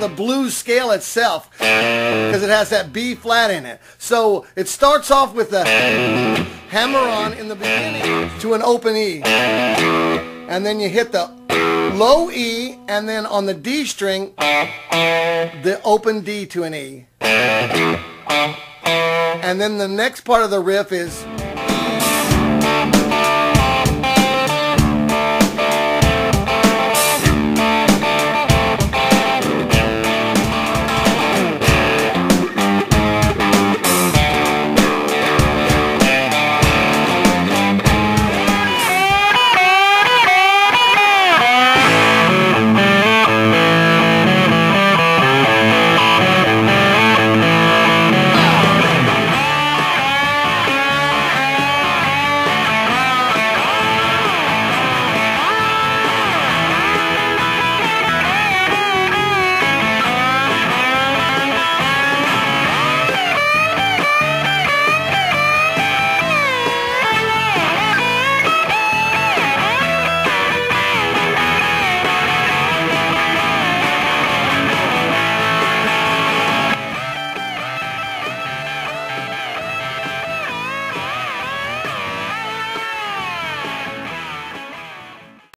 the blues scale itself because it has that B flat in it. So it starts off with the hammer on in the beginning to an open E. And then you hit the low E, and then on the D string, the open D to an E. And then the next part of the riff is